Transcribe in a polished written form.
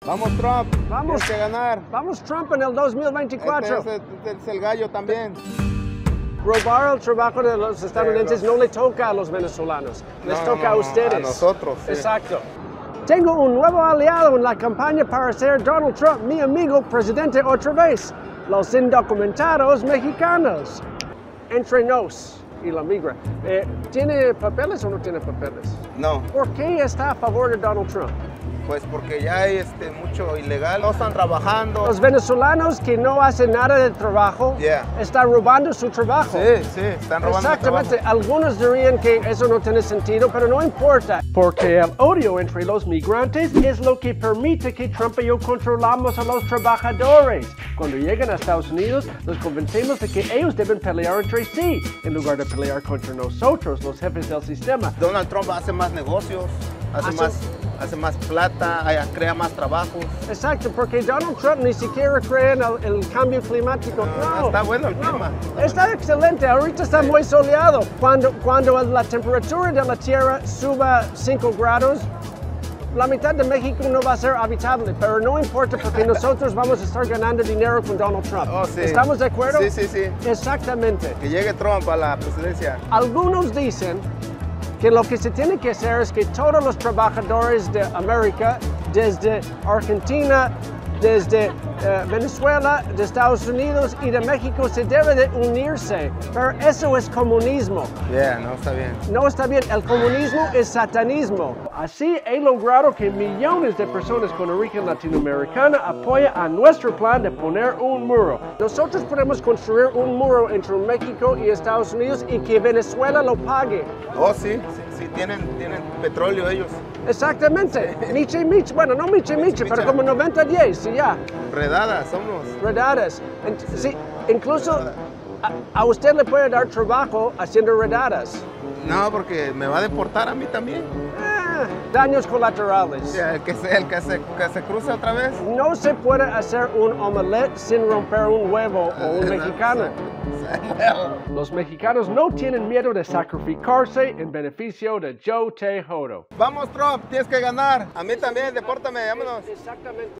Vamos Trump, Vamos. tienes que ganar. Vamos Trump en el 2024. Este es el gallo también. Robar el trabajo de los estadounidenses no le toca a los venezolanos, les toca a ustedes. A nosotros. Sí. Exacto. Tengo un nuevo aliado en la campaña para ser Donald Trump, mi amigo presidente otra vez, los indocumentados mexicanos. Entre nos y la migra. ¿Tiene papeles o no tiene papeles? No, ¿Por qué está a favor de Donald Trump? pues porque ya hay mucho ilegal. No están trabajando. Los venezolanos que no hacen nada de trabajo están robando su trabajo. Sí, están robando Exactamente. trabajo. Algunos dirían que eso no tiene sentido, pero no importa. Porque el odio entre los migrantes es lo que permite que Trump y yo controlamos a los trabajadores. Cuando llegan a Estados Unidos, los convencemos de que ellos deben pelear entre sí, en lugar de pelear contra nosotros, los jefes del sistema. Donald Trump hace más negocios, hace más plata, crea más trabajos. Exacto, porque Donald Trump ni siquiera cree en el cambio climático. No, está bueno el clima. Está excelente, ahorita está muy soleado. Cuando la temperatura de la Tierra suba 5 grados, la mitad de México no va a ser habitable, pero no importa porque nosotros vamos a estar ganando dinero con Donald Trump. Oh, sí. ¿Estamos de acuerdo? Sí. Exactamente. Que llegue Trump a la presidencia. Algunos dicen que lo que se tiene que hacer es que todos los trabajadores de América, desde Argentina, desde Venezuela, de Estados Unidos y de México, se debe de unirse. Pero eso es comunismo. No está bien. No está bien, el comunismo es satanismo. Así he logrado que millones de personas con origen latinoamericana apoyen a nuestro plan de poner un muro. Nosotros podemos construir un muro entre México y Estados Unidos y que Venezuela lo pague. Oh, sí, tienen petróleo ellos. Exactamente. Miche, bueno, no miche, pero como 90-10, sí, ya. Redadas, somos. Redadas. Sí, incluso a usted le puede dar trabajo haciendo redadas. No, porque me va a deportar a mí también. Daños colaterales. El que se cruza otra vez. No se puede hacer un omelette sin romper un huevo o un mexicano. Los mexicanos no tienen miedo de sacrificarse en beneficio de Joe Tejodo. Vamos Trump, tienes que ganar. A mí también, depórtame, vámonos. Exactamente.